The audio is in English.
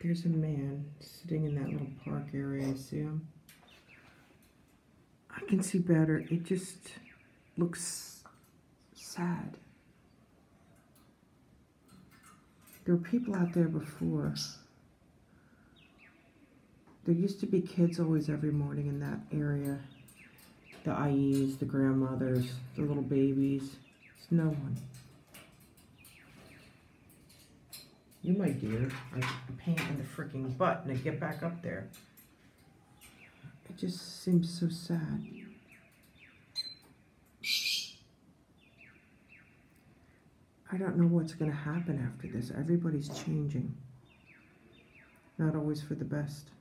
There's a man sitting in that little park area. See him? I can see better. It just looks sad. There were people out there before. There used to be kids always every morning in that area. The IEs, the grandmothers, the little babies. There's no one. You, my dear, are a pain in the freaking butt. Now get back up there. It just seems so sad. I don't know what's going to happen after this. Everybody's changing. Not always for the best.